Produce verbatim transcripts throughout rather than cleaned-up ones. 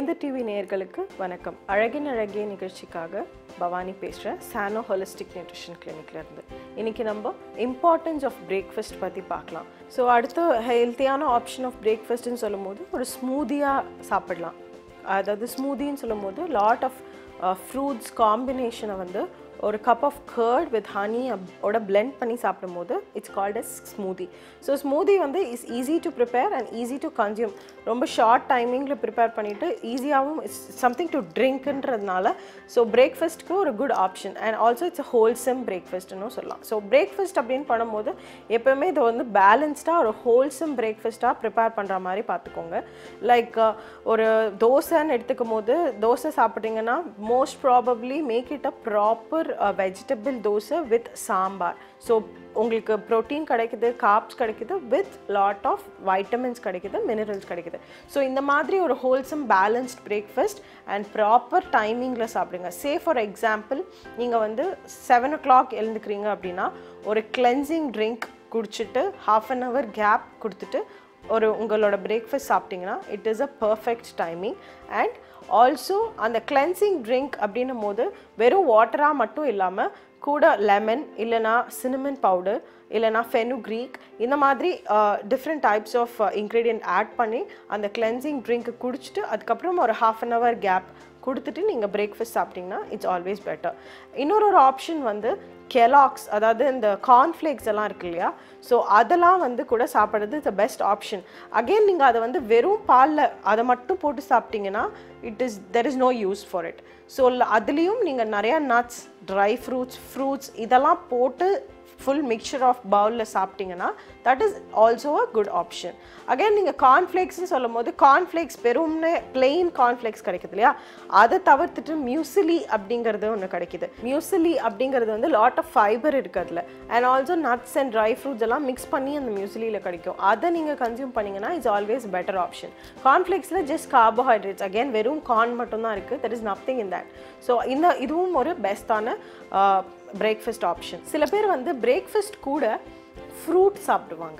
வேந்த TV நேயர்களுக்கு வணக்கம். அழகின் அழகிய நிகழ்ச்சிக்காக பவானி பேசுகிறேன், சானோ ஹோலிஸ்டிக் நியூட்ரிஷன் கிளினிக்ல இருந்து. இன்னைக்கு நம்ம இம்பார்ட்டன்ஸ் ஆஃப் பிரேக்ஃபாஸ்ட் பற்றி பார்க்கலாம். ஸோ அடுத்த ஹெல்த்தியான ஆப்ஷன் ஆஃப் பிரேக்ஃபாஸ்ட்னு சொல்லும் போது ஒரு ஸ்மூதியாக சாப்பிடலாம். அதாவது ஸ்மூதின்னு சொல்லும் போது லாட் ஆஃப் ஃப்ரூட்ஸ் காம்பினேஷனை வந்து ஒரு cup of curd with honey ஓட பிளெண்ட் பண்ணி சாப்பிடும்போது it's called as smoothie. So smoothie வந்து is easy to prepare and easy to consume. ரொம்ப ஷார்ட் டைமிங்கில் ப்ரிப்பேர் பண்ணிவிட்டு ஈஸியாகவும் இட்ஸ் சம்திங் டு ட்ரிங்க்ன்றதுனால ஸோ பிரேக்ஃபாஸ்ட்க்கு ஒரு good option and also it's a wholesome பிரேக்ஃபாஸ்ட்னு சொல்லலாம். ஸோ பிரேக்ஃபாஸ்ட் அப்படின்னு பண்ணும்போது எப்போவுமே இதை வந்து பேலன்ஸ்டாக ஒரு ஹோல்சம் பிரேக்ஃபாஸ்ட்டாக ப்ரிப்பேர் பண்ணுற மாதிரி பார்த்துக்கோங்க. லைக் ஒரு தோசைன்னு எடுத்துக்கும் போது தோசை சாப்பிட்டீங்கன்னா most probably make it a proper vegetable dosa with sambar. So உங்களுக்கு ப்ரோட்டீன் கிடைக்குது, கார்ப்ஸ் கிடைக்குது, வித் லாட் ஆஃப் வைட்டமின்ஸ் கிடைக்குது, மினரல்ஸ் கிடைக்குது. ஸோ இந்த மாதிரி ஒரு wholesome balanced breakfast and proper டைமிங்கில் சாப்பிடுங்க. சே ஃபார் எக்ஸாம்பிள் நீங்கள் வந்து செவன் ஓ கிளாக் எழுந்துக்கிறீங்க அப்படின்னா ஒரு கிளென்சிங் ட்ரிங்க் குடிச்சிட்டு ஹாஃப் அன் ஹவர் கேப் கொடுத்துட்டு ஒரு உங்களோட பிரேக்ஃபாஸ்ட் சாப்பிட்டிங்கன்னா it is a perfect timing. And also அந்த கிளென்சிங் ட்ரிங்க் அப்படின்னும் போது வெறும் வாட்டராக மட்டும் இல்லாமல் கூட லெமன் இல்லைனா சினமன் பவுடர் இல்லைனா ஃபெனுக்ரீக் இந்த மாதிரி different types of ingredient add பண்ணி அந்த கிளென்சிங் ட்ரிங்க்கு குடிச்சிட்டு அதுக்கப்புறம் ஒரு ஹாஃப் அன் ஹவர் கேப் கொடுத்துட்டு நீங்கள் பிரேக்ஃபாஸ்ட் சாப்பிட்டிங்கன்னா இட்ஸ் ஆல்வேஸ் பெட்டர். இன்னொரு ஒரு ஆப்ஷன் வந்து கெலாக்ஸ், அதாவது இந்த கார்ன்ஃப்ளேக்ஸ் எல்லாம் இருக்கு இல்லையா, ஸோ அதெல்லாம் வந்து கூட சாப்பிட்றது இட்ஸ் பெஸ்ட் ஆப்ஷன். அகெயின் நீங்கள் அதை வந்து வெறும் பாலில் அதை மட்டும் போட்டு சாப்பிட்டிங்கன்னா it is there is no use for it. So அதுலேயும் நீங்கள் நிறையா நட்ஸ், ட்ரை ஃப்ரூட்ஸ், ஃப்ரூட்ஸ் இதெல்லாம் போட்டு ஃபுல் மிக்சர் ஆஃப் பவுலில் சாப்பிட்டிங்கன்னா that is also a good option. Again நீங்கள் கார்ன்ஃப்ளேக்ஸ்னு சொல்லும் போது கார்ன்ஃப்ளேக்ஸ் வெறும்னே பிளெயின் கார்ன்ஃப்ளேக்ஸ் கிடைக்குது இல்லையா, அதை தவிர்த்துட்டு மியூசிலி அப்படிங்கிறது ஒன்று கிடைக்குது. மியூசிலி அப்படிங்கிறது வந்து லாட் ஆஃப் ஃபைபர் இருக்குது அதில், and also nuts and dry fruits எல்லாம் மிக்ஸ் பண்ணி அந்த மியூசிலியில் கிடைக்கும். அதை நீங்கள் கன்சியூம் பண்ணிங்கன்னா இட்ஸ் ஆல்வேஸ் பெட்டர் ஆப்ஷன். கார்ன்ஃப்ளேக்ஸில் ஜஸ்ட் கார்போஹைட்ரேட்ஸ், அகேன் வெறும் கார்ன் மட்டும்தான் இருக்குது, there is nothing in that. So இந்த இதுவும் ஒரு பெஸ்ட்டான பிரேக்ஃபாஸ்ட் ஆப்ஷன். சில பேர் வந்து பிரேக்ஃபாஸ்ட் கூட ஃப்ரூட் சாப்பிடுவாங்க.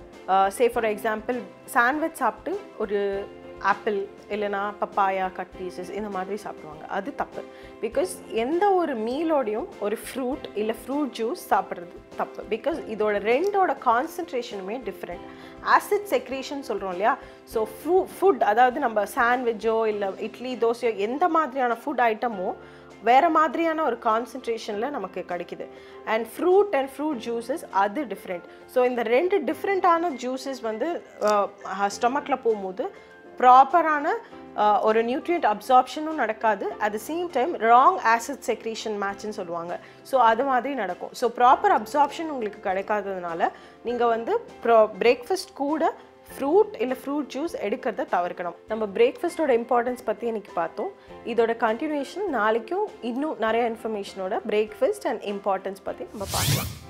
சே ஃபார் எக்ஸாம்பிள் சாண்ட்விச் சாப்பிட்டு ஒரு ஆப்பிள் இல்லைனா பப்பாயா கட் பீசஸ் இந்த மாதிரி சாப்பிடுவாங்க. அது தப்பு. பிகாஸ் எந்த ஒரு மீலோடையும் ஒரு ஃப்ரூட் இல்லை ஃப்ரூட் ஜூஸ் சாப்பிட்றது தப்பு. பிகாஸ் இதோட ரெண்டோட கான்சன்ட்ரேஷனுமே டிஃப்ரெண்ட். ஆசிட் செக்ரேஷன் சொல்கிறோம் இல்லையா, ஸோ ஃப்ரூ ஃபுட் அதாவது நம்ம சாண்ட்விச்சோ இல்லை இட்லி தோசையோ எந்த மாதிரியான ஃபுட் ஐட்டமோ வேறு மாதிரியான ஒரு கான்சன்ட்ரேஷனில் நமக்கு கிடைக்குது. And fruit and fruit juices அது டிஃப்ரெண்ட். ஸோ இந்த ரெண்டு டிஃப்ரெண்ட்டான ஜூஸஸ் வந்து ஸ்டொமக்கில் போகும்போது ப்ராப்பரான ஒரு நியூட்ரியன்ட் அப்சார்ப்ஷனும் நடக்காது, at the same time wrong acid secretion மேட்ச்னு சொல்லுவாங்க. ஸோ அது மாதிரி நடக்கும். ஸோ ப்ராப்பர் அப்சார்ப்ஷன் உங்களுக்கு கிடைக்காததுனால நீங்கள் வந்து ப்ரோ பிரேக்ஃபாஸ்ட் கூட ஃப்ரூட் இல்லை ஃப்ரூட் ஜூஸ் எடுக்கிறத தவிர்க்கணும். நம்ம பிரேக்ஃபாஸ்ட்டோட இம்பார்ட்டன்ஸ் பற்றி இன்றைக்கி பார்த்தோம். இதோட கண்டினியூஷன் நாளைக்கும் இன்னும் நிறைய இன்ஃபர்மேஷனோட பிரேக்ஃபாஸ்ட் அண்ட் இம்பார்ட்டன்ஸ் பற்றி நம்ம பார்க்கலாம்.